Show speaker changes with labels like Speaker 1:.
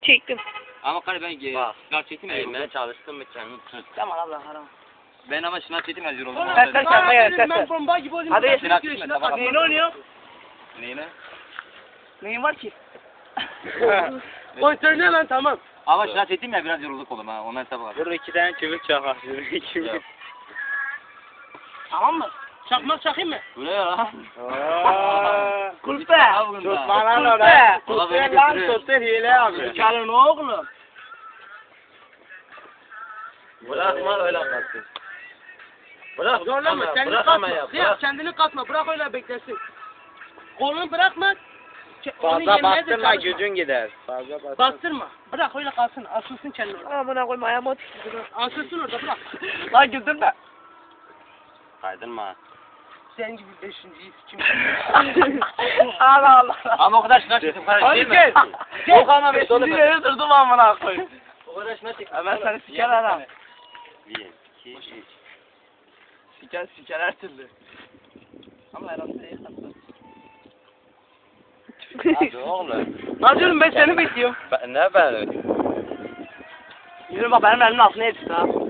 Speaker 1: Çektim.
Speaker 2: Ama karı ben şınav çektim ya.
Speaker 3: Eğmeye çalıştım mı kendimi tut.
Speaker 1: Tamam Allah haram.
Speaker 2: Ben ama şınav çektim ya yoruldum.
Speaker 1: Sen kendine gel sen.
Speaker 4: Ben bomba gibi olayım.
Speaker 1: Hadi.
Speaker 2: Şınav çektim ya.
Speaker 1: Neyini oynuyor?
Speaker 2: Neyine?
Speaker 1: Neyin var ki?
Speaker 4: Kontörüne lan tamam.
Speaker 2: Ama şınav çektim ya biraz yorulduk oğlum ha. Ondan hesabı var.
Speaker 3: Dur 2 tane kümük çakar. Kümük.
Speaker 4: Tamam mı? Çakmak çakayım mı?
Speaker 2: Bu ne ya?
Speaker 1: Kulpe.
Speaker 3: Tutma lan
Speaker 1: Kulpe.
Speaker 3: oraya.
Speaker 2: Ulan beni
Speaker 3: Tuttur lan
Speaker 2: götürüyor.
Speaker 3: tuttur hile yapıyor.
Speaker 4: Gelin oğlum.
Speaker 3: Bırakma öyle kalsın. Bırak.
Speaker 4: Zorlama kendini
Speaker 3: Bırak
Speaker 4: kasma.
Speaker 3: ama ya.
Speaker 4: Ziya
Speaker 3: Bırak.
Speaker 4: kendini kasma. Bırak öyle beklesin. Kolunu bırakma. Onu
Speaker 3: Fazla
Speaker 4: yemeye de
Speaker 3: bastırma
Speaker 4: çalışma.
Speaker 3: gücün gider. Fazla bastırma.
Speaker 4: Bastırma. Bırak öyle kalsın. Asılsın kendini orada.
Speaker 1: Amına koyma ayağıma tükürdü.
Speaker 4: Asılsın orada bırak.
Speaker 1: Lan güldürme.
Speaker 3: Kaydırma.
Speaker 4: Sen gibi beşinciyi kim?
Speaker 1: Allah Allah.
Speaker 2: Ama o kadar şınav çektim karı değil
Speaker 1: Hadi
Speaker 2: mi?
Speaker 1: gel.
Speaker 2: Yok ama ben
Speaker 1: Şimdi yere durdum amına koyayım.
Speaker 2: O kadar şınav çektim.
Speaker 1: Ben seni siker ha.
Speaker 3: 1, 2, 3.
Speaker 1: Siker her türlü. Ama herhalde değil.
Speaker 3: Hadi oğlum.
Speaker 1: Lan diyorum ben seni bekliyorum.
Speaker 3: Ne ben?
Speaker 1: Yürü bak benim elimin altına yetişti ha.